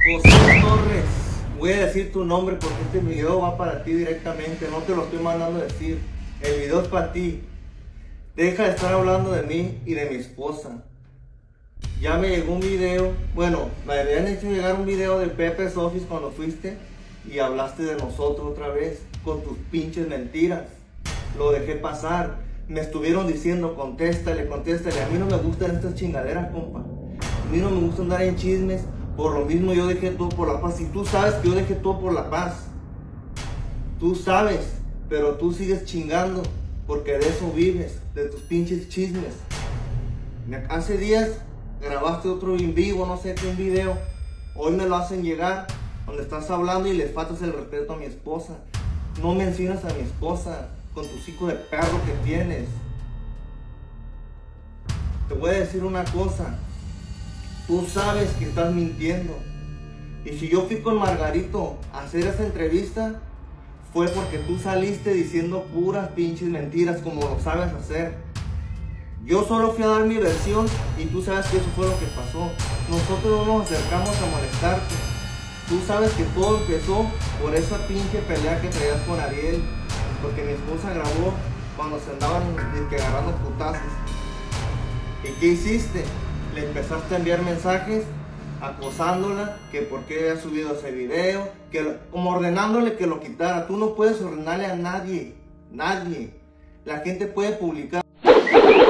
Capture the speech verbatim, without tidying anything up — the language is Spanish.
José Torres, voy a decir tu nombre porque este video va para ti directamente, no te lo estoy mandando a decir. El video es para ti. Deja de estar hablando de mí y de mi esposa. Ya me llegó un video, bueno, me habían hecho llegar un video de Pepe's Office cuando fuiste y hablaste de nosotros otra vez con tus pinches mentiras. Lo dejé pasar. Me estuvieron diciendo, contéstale, contéstale. A mí no me gustan estas chingaderas, compa. A mí no me gusta andar en chismes. Por lo mismo yo dejé todo por la paz. Y tú sabes que yo dejé todo por la paz. Tú sabes, pero tú sigues chingando porque de eso vives, de tus pinches chismes. Hace días grabaste otro en vivo, no sé qué, un video. Hoy me lo hacen llegar donde estás hablando y le faltas el respeto a mi esposa. No mencionas a mi esposa con tus hijos de perro que tienes. Te voy a decir una cosa. Tú sabes que estás mintiendo. Y si yo fui con Margarito a hacer esa entrevista, fue porque tú saliste diciendo puras pinches mentiras como lo sabes hacer. Yo solo fui a dar mi versión y tú sabes que eso fue lo que pasó. Nosotros no nos acercamos a molestarte. Tú sabes que todo empezó por esa pinche pelea que traías con Ariel. Porque mi esposa grabó cuando se andaban que agarrando putazos. ¿Y qué hiciste? Le empezaste a enviar mensajes acosándola, que por qué había subido ese video, que lo, como ordenándole que lo quitara. Tú no puedes ordenarle a nadie, nadie. La gente puede publicar.